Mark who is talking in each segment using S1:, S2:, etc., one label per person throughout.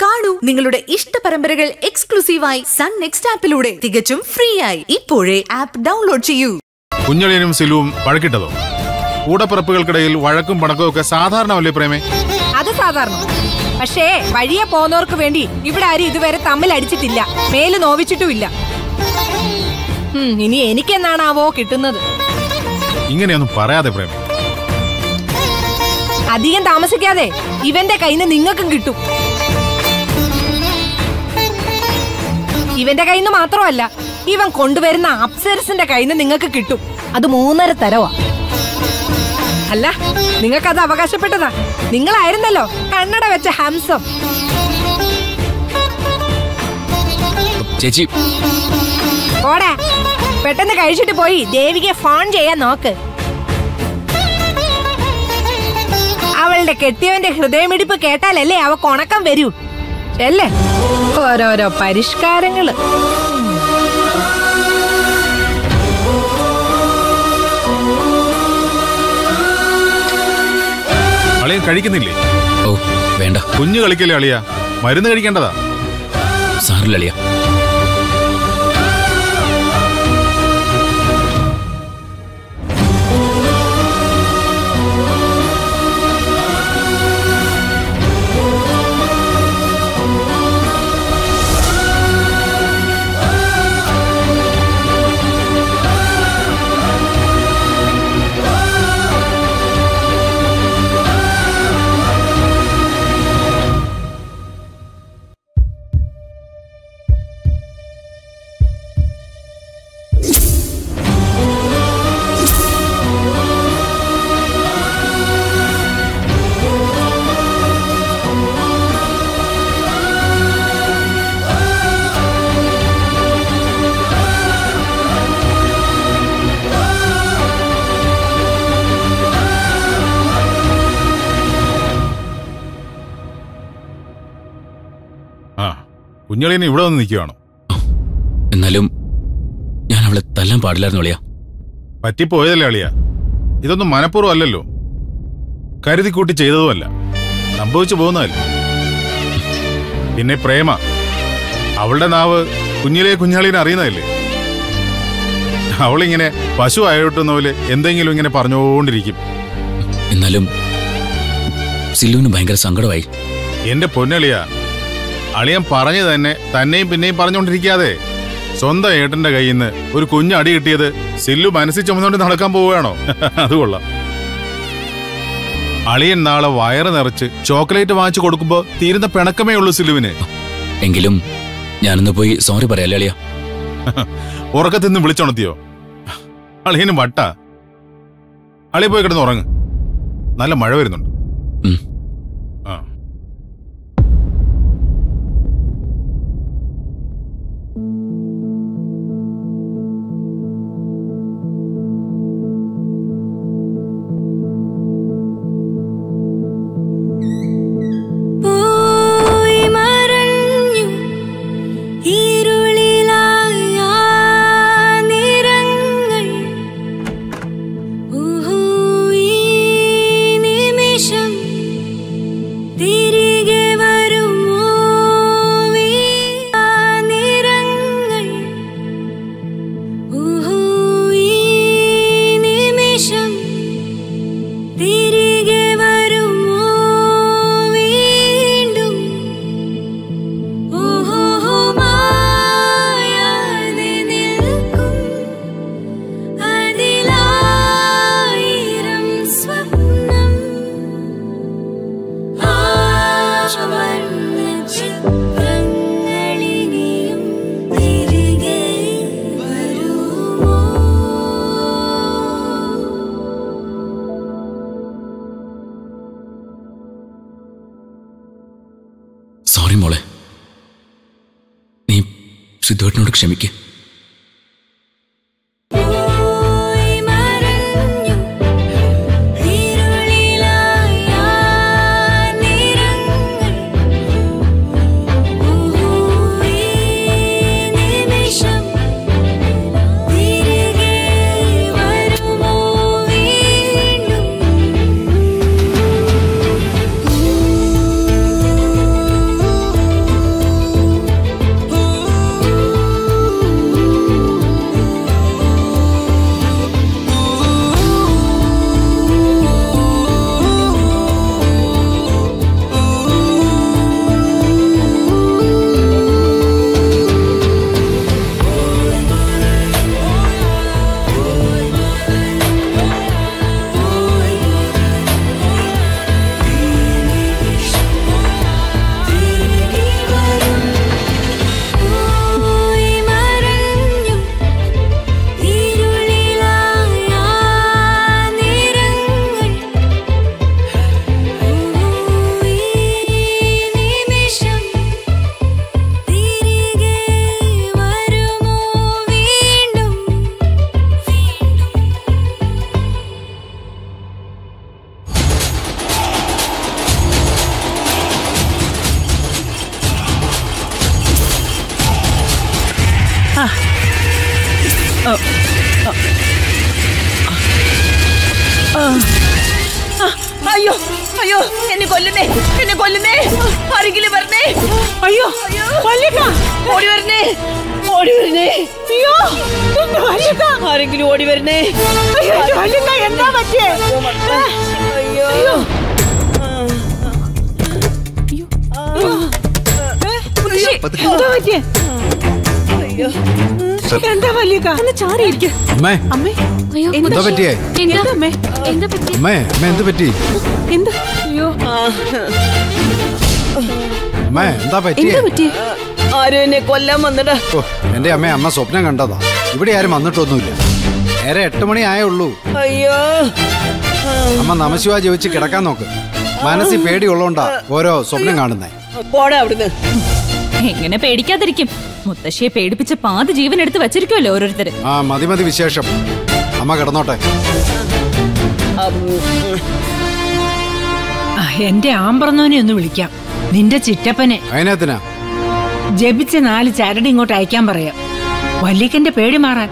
S1: കാണൂ നിങ്ങളുടെ ഇഷ്ട പരമ്പരകൾ എക്സ്ക്ലൂസീവായി സൺ നെക്സ്റ്റ് ആപ്പിലൂടെ തികച്ചും ഫ്രീ ആയി. ഇപ്പോഴേ ആപ്പ് ഡൗൺലോഡ് ചെയ്യൂ.
S2: കുഞ്ഞളിയനും സിലുവും വഴക്കിട്ടതോ? കൂടപ്പിറപ്പുകൾക്കിടയിൽ വഴക്കും പണക്കവും ഒക്കെ സാധാരണമല്ലേ പ്രേമേ?
S3: അത് സാധാരണ. പക്ഷേ വഴിയെ പോന്നവർക്ക് വേണ്ടി ഇവിടെ ആരും ഇതുവരെ തമ്മിൽ അടിച്ചിട്ടില്ല, മേല് നോവിച്ചിട്ടുമില്ല. ഇനി എനിക്കെന്നാണാവോ കിട്ടുന്നത്?
S2: ഇങ്ങനെയൊന്നും പറയാതെ പ്രേമേ.
S3: അധികം താമസിക്കാതെ ഇവന്റെ കയ്യിന്ന് നിങ്ങൾക്കും കിട്ടും. ഇവന്റെ കയ്യിന്ന് മാത്രമല്ല, ഇവൻ കൊണ്ടുവരുന്ന അപ്സരസിന്റെ കയ്യിന്ന് നിങ്ങൾക്ക് കിട്ടും. അത് 3.5 തരവാ. അല്ല, നിങ്ങൾക്കത് അവകാശപ്പെട്ടതാ. നിങ്ങളായിരുന്നല്ലോ കണ്ണട വെച്ച ഹംസം.
S4: ചേച്ചി
S3: ഓടാ, പെട്ടെന്ന് കഴിച്ചിട്ട് പോയി ദേവികയെ ഫോൺ ചെയ്യാൻ നോക്ക്. അവളുടെ കെട്ടിയവന്റെ ഹൃദയമിടിപ്പ് കേട്ടാലല്ലേ അവക്ക് ഉണക്കം വരൂ. അല്ലേ ഓരോരോ പരിഷ്കാരങ്ങള്.
S2: അളിയൻ കഴിക്കുന്നില്ലേ?
S4: ഓ വേണ്ട.
S2: കുഞ്ഞു കളിക്കല്ലേ അളിയ, മരുന്ന് കഴിക്കേണ്ടതാ.
S4: സാറില്ല അളിയ.
S2: കുഞ്ഞളിയനെ ഇവിടെ വന്ന് നിൽക്കുകയാണോ?
S4: എന്നാലും ഞാൻ അവളെ തല്ലാൻ പാടില്ലായിരുന്നു അളിയ.
S2: പറ്റിപ്പോയതല്ലേ അളിയ. ഇതൊന്നും മനഃപൂർവ്വം അല്ലല്ലോ, കരുതിക്കൂട്ടി ചെയ്തതുമല്ല, സംഭവിച്ചു പോകുന്നതല്ലേ. പിന്നെ പ്രേമ, അവളുടെ നാവ് കുഞ്ഞിലെ കുഞ്ഞാളിനെ അറിയുന്നതല്ലേ. അവളിങ്ങനെ പശു അയോട്ടുന്ന പോലെ എന്തെങ്കിലും ഇങ്ങനെ പറഞ്ഞുകൊണ്ടിരിക്കും.
S4: എന്നാലും സില്ലുവിന് ഭയങ്കര സങ്കടമായി.
S2: എന്റെ പൊന്നളിയ, അളിയൻ പറഞ്ഞു തന്നെയും പിന്നെയും പറഞ്ഞുകൊണ്ടിരിക്കാതെ സ്വന്തം ഏട്ടന്റെ കയ്യിൽ നിന്ന് ഒരു കുഞ്ഞ് അടി കിട്ടിയത് സില്ലു മനസ്സിൽ ചുമന്നുകൊണ്ട് നടക്കാൻ പോവുകയാണോ? അത് കൊള്ളാം. അളിയൻ നാളെ വയറ് നിറച്ച് ചോക്ലേറ്റ് വാങ്ങിച്ചു കൊടുക്കുമ്പോ തീരുന്ന പിണക്കമേ ഉള്ളൂ സില്ലുവിന്.
S4: എങ്കിലും ഞാനൊന്ന് പോയി സോറി പറയാല്ലേ അളിയ.
S2: ഉറക്കത്തിൽ നിന്ന് വിളിച്ചുണർത്തിയോ? അളിയനും വട്ട. അളിയ പോയി കിടന്ന് ഉറങ്ങ്, നല്ല മഴ വരുന്നുണ്ട്. ആ
S4: സോറി മോളെ, നീ സിദ്ധുവേട്ടനോട് ക്ഷമിക്ക്.
S5: അയ്യോ അയ്യോ എന്നെ കൊല്ലുന്നേ ആരെങ്കിലും വരണേ.
S3: അയ്യോ
S5: ഓടി വരണേ
S3: അയ്യോ
S5: ആരെങ്കിലും ഓടി വരണേ.
S3: എന്താ പറ്റിയേ?
S5: അയ്യോ
S3: എന്താ പറ്റിയേ? എന്താ വല്യക്ക ഒന്ന് ചാരിയിരിക്ക.
S6: അമ്മേ
S3: അമ്മേ
S6: എന്താ പറ്റിയേ?
S3: അമ്മേ എന്താ പറ്റി?
S6: അമ്മേ അമ്മ എന്ത് പറ്റി?
S3: എന്താ? അയ്യോ
S6: അമ്മേ എന്താ പറ്റിയേ?
S3: എന്താ പറ്റിയേ?
S5: ആരും എന്നെ കൊല്ലാൻ വന്നടാ.
S6: ഓ എന്റെ അമ്മ സ്വപ്നം കണ്ടതാ. ഇവിടെ ആരും വന്നിട്ടൊന്നുമില്ല. നേരെ 8 മണി ആയേ ഉള്ളൂ.
S5: അയ്യോ
S6: അമ്മ നമശിവാ ജപിച്ച് കിടക്കാൻ നോക്ക്. മനസ്സിൽ പേടിയുള്ളോണ്ടാ ഓരോ സ്വപ്നം കാണുന്നേ.
S5: പോടാ അവിടുന്ന്.
S7: എങ്ങനെ പേടിക്കാതിരിക്കും? മുത്തശ്ശിയെ പേടിപ്പിച്ച് പാതി ജീവൻ എടുത്ത് വെച്ചിരിക്കുമല്ലോ ഓരോരുത്തര്.
S6: ആ മതി വിശേഷം. അമ്മ കിടന്നോട്ടെ.
S3: എന്റെ ആമ്പറന്നോനെ ഒന്ന് വിളിക്കാം. നിന്റെ ചിറ്റപ്പനെ
S6: അതിനകത്തിനാ
S3: ജപിച്ച് 4 ചരട് ഇങ്ങോട്ട് അയക്കാൻ പറയാം. വല്യക്കന്റെ പേടി മാറാൻ.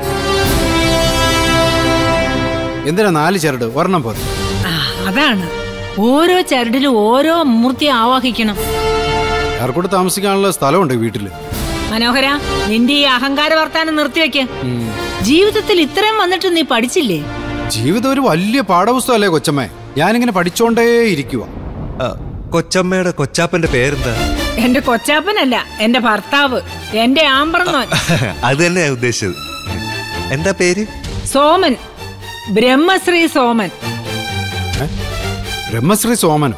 S6: എന്തിനാ 4 ചരട്? ഒരെണ്ണം പോലെ.
S3: അതാണ്, ഓരോ ചരടിലും ഓരോ മൂർത്തി ആവാഹിക്കണം.
S6: ആർക്കൂടെ താമസിക്കാനുള്ള സ്ഥലമുണ്ട് വീട്ടില്.
S3: മനോഹര, നിന്റെ ഈ അഹങ്കാര വർത്താനം നിർത്തിവെക്ക്. ജീവിതത്തിൽ ഇത്രയും വന്നിട്ട് നീ പഠിച്ചില്ലേ?
S6: ജീവിതം ഒരു വലിയ പാഠപുസ്തകമല്ലേ കൊച്ചമ്മേ. ഞാനിങ്ങനെ പഠിച്ചോണ്ടേ ഇരിക്കുക.
S8: കൊച്ചമ്മയുടെ കൊച്ചാപ്പന്റെ പേരെന്താ?
S3: എന്റെ കൊച്ചാപ്പനല്ല, എന്റെ ഭർത്താവ്, എന്റെ ആമ്പറന്നോൻ.
S8: അത് തന്നെ ഉദ്ദേശിച്ചത്. എന്താ പേര്?
S3: സോമൻ, ബ്രഹ്മശ്രീ സോമൻ.
S6: ബ്രഹ്മശ്രീ സോമനോ?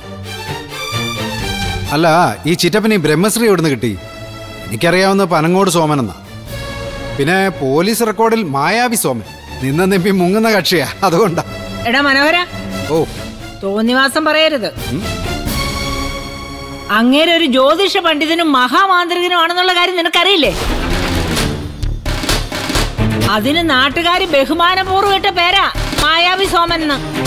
S6: അല്ല, ഈ ചിറ്റപ്പന് ഈ ബ്രഹ്മശ്രീ എവിടുന്ന് കിട്ടി? എനിക്കറിയാവുന്ന പനങ്ങോട് സോമൻ എന്നാ. പിന്നെ പോലീസ് റെക്കോർഡിൽ മായാവി സോമൻ. നിന്ന നെപ്പി മുങ്ങുന്ന കക്ഷിയാ, അതുകൊണ്ടാ.
S3: എടാ മനോഹര,
S6: ഓ
S3: തോന്നിവാസം പറയരുത്. അങ്ങേരെ ഒരു ജ്യോതിഷ പണ്ഡിതനും മഹാമാന്ത്രികനും ആണെന്നുള്ള കാര്യം നിനക്കറിയില്ലേ? അതിന് നാട്ടുകാര് ബഹുമാനപൂർവ്വം ഇട്ട പേരാ മായാവി സോമൻ.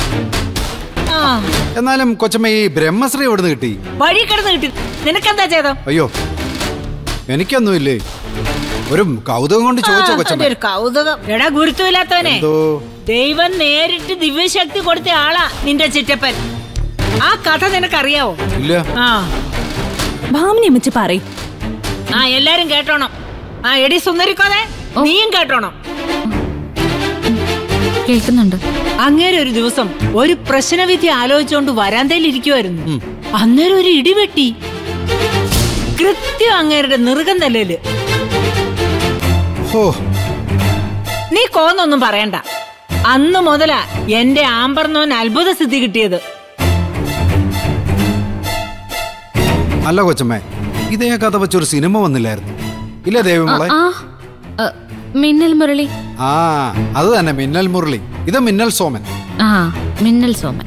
S6: എന്നാലും കൊച്ചമ്മ ഈ ബ്രഹ്മശ്രീ എവിടുന്ന് കിട്ടി?
S3: വഴി കിടന്ന് കിട്ടി. നിനക്കെന്താ ചെയ്തോ?
S6: അയ്യോ എനിക്കൊന്നുമില്ലേ, ഒരു കൗതുകം കൊണ്ട് ചോദിച്ചോ കൊച്ചമ്മ.
S3: ഒരു കൗതുകം? എടാ ഗുരുത്വമില്ലാത്തവനെ, ദൈവം നേരിട്ട് ദിവ്യശക്തി കൊടുത്ത ആളാ നിന്റെ ചിറ്റപ്പൻ. ആ കഥ നിനക്കറിയാവോ?
S6: ഇല്ല.
S7: ഭാമിനി അമ്മച്ചി പറയും.
S3: എല്ലാരും കേട്ടോണം. എടി സുന്ദരിക്കോതെ, നീയും കേട്ടോണം.
S7: കേൾക്കുന്നുണ്ട്.
S3: അങ്ങേരെ ഒരു ദിവസം ഒരു പ്രശ്നവിധി ആലോചിച്ചുകൊണ്ട് വരാന്തയിൽ ഇരിക്കുമായിരുന്നു. അന്നേരം ഒരു ഇടിവെട്ടി. കൃത്യം അങ്ങേരുടെ നെറുകം തലയില്. നീ കോന്നൊന്നും പറയണ്ട. അന്ന് മുതലാ എന്റെ ആമ്പർന്നോൻ അത്ഭുത സിദ്ധി കിട്ടിയത്.
S6: അല്ല കൊച്ചമ്മേ, ഇതേ കഥ വെച്ചൊരു സിനിമ വന്നില്ലായിരുന്നു? ഇല്ല ദേവിമോളെ?
S7: മിന്നൽ മുരളി.
S6: അത് തന്നെ, മിന്നൽ മുരളി. ഇത് മിന്നൽ സോമൻ.
S7: മിന്നൽ സോമൻ.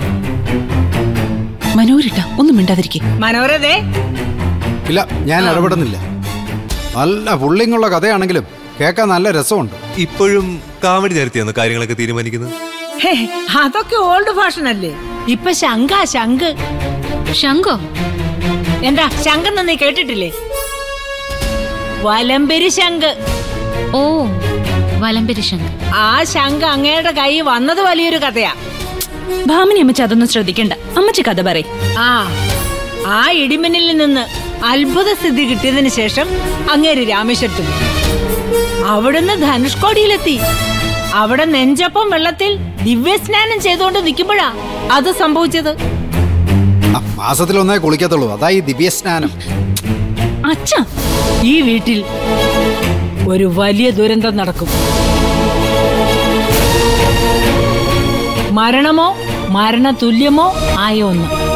S3: മനോരിട്ട ഒന്നും മിണ്ടാതിരിക്കെ. മനോരതേ.
S6: ഇല്ല, ഞാൻ ഇടപെടുന്നില്ല. നല്ല പുള്ളിങ്ങുള്ള കഥയാണെങ്കിലും കേൾക്കാൻ നല്ല രസമുണ്ട്.
S8: ഇപ്പോഴും കാമഡി നിരത്തിയാണ് കാര്യങ്ങളൊക്കെ തീരുമാനിക്കുന്നത്.
S3: അതൊക്കെ ഓൾഡ് ഫാഷൻ അല്ലേ? ഇപ്പൊ ശങ്ക.
S7: ശങ്കോ?
S3: എന്താ ശങ്കെന്ന് നീ കേട്ടിട്ടില്ലേ? വലംപെരി ശങ്ക്.
S7: ഓ, വലംപെരി ശങ്ക്.
S3: ആ ശങ്ക് അങ്ങയുടെ കൈ വന്നത് വലിയൊരു കഥയാ.
S7: ഭാമിനി അമ്മച്ചി അതൊന്നും ശ്രദ്ധിക്കണ്ട. അമ്മച്ചി കഥ പറയും.
S3: ആ ഇടിമിന്നലിൽ നിന്ന് അത്ഭുത സിദ്ധി കിട്ടിയതിനു ശേഷം അങ്ങേര് രാമേശ്വരത്തിൽ, അവിടുന്ന് ധനുഷ്കോടിയിലെത്തി. അവിടെ നെഞ്ചപ്പം വെള്ളത്തിൽ ദിവ്യസ്നാനം ചെയ്തുകൊണ്ട് നിൽക്കുമ്പോഴാ അത് സംഭവിച്ചത്.
S6: മാസത്തിലൊന്നേ കുളിക്കത്തുള്ളൂ, അതായി ദിവ്യസ്നാനം.
S7: അച്ഛാ,
S3: ഈ വീട്ടിൽ ഒരു വലിയ ദുരന്തം നടക്കും. മരണമോ മരണതുല്യമോ ആയ ഒന്ന്.